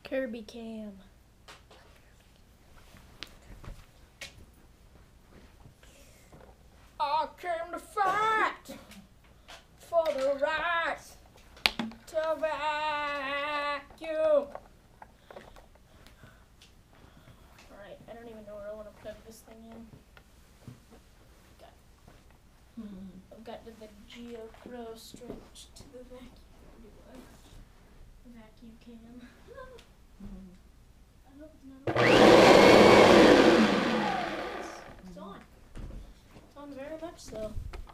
Kirby cam. I came to fight for the right to vacuum. Alright, I don't even know where I want to plug this thing in. I've got the Geo Pro stretched to the vacuum cam. I hope it's not on. It's on. It's on very much so.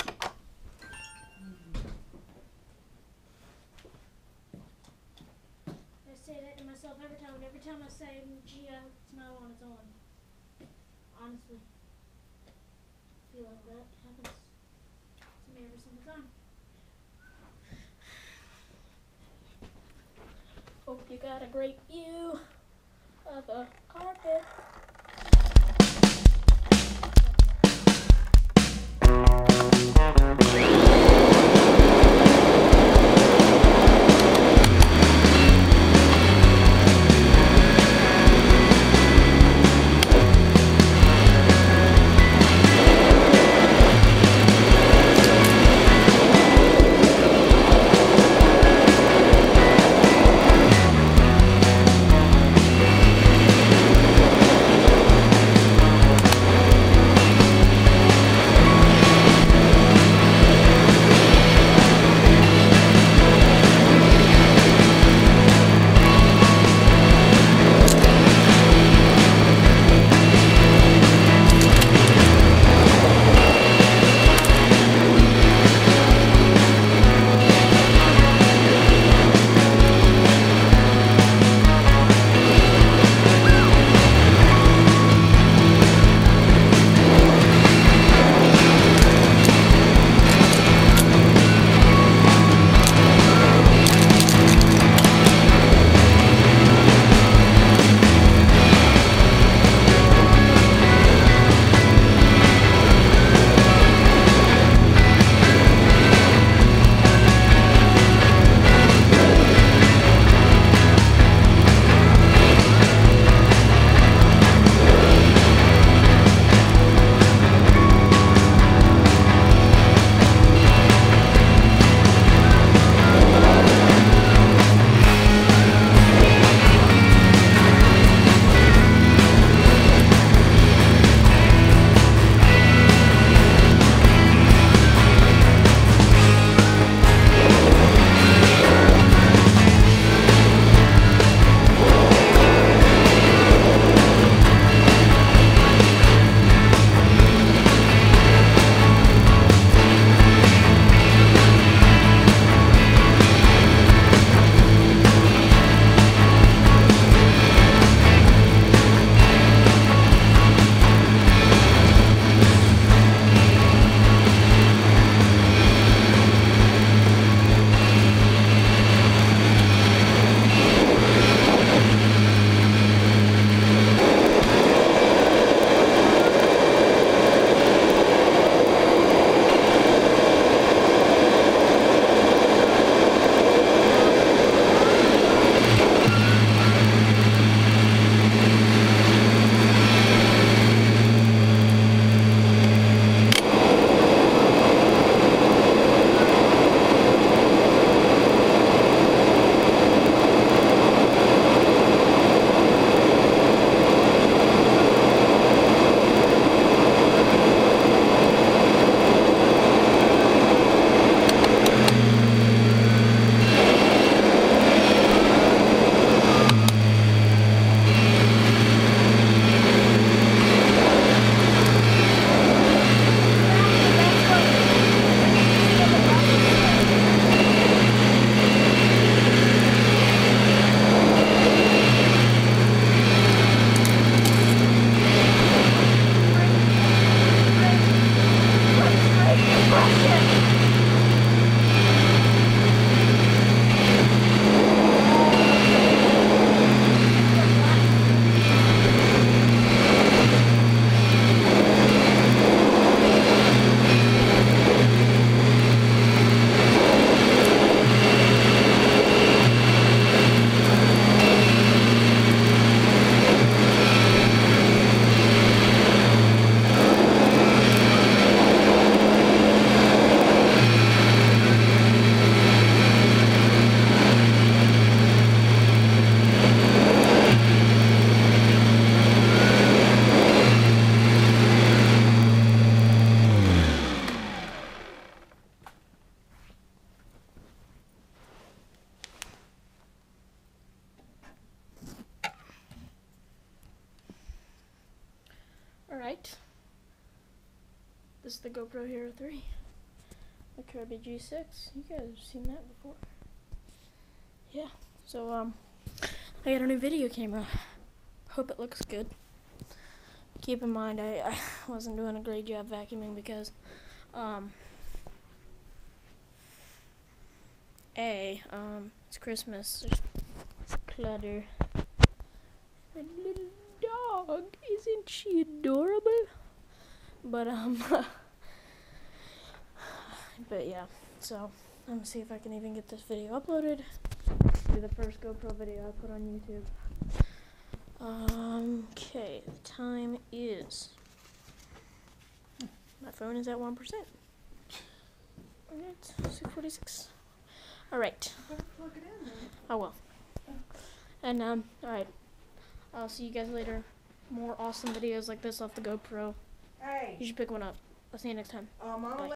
I say that to myself every time. Every time I say, Geo, it's not on, it's on. Honestly. I feel like that happens to me every single time. Hope you got a great view of the carpet. This is the GoPro Hero 3. The Kirby G6. You guys have seen that before. Yeah. So I got a new video camera. Hope it looks good. Keep in mind I wasn't doing a great job vacuuming because it's Christmas. There's clutter. And little dog, isn't she adorable? But but yeah, so I'm gonna see if I can even get this video uploaded. It'll be the first GoPro video I put on YouTube. Okay, the time is, my phone is at 1%. It's 6:46. Alright. Plug it in then. I will. And alright. I'll see you guys later. More awesome videos like this off the GoPro. Hey. You should pick one up. I'll see you next time. Mama. Bye.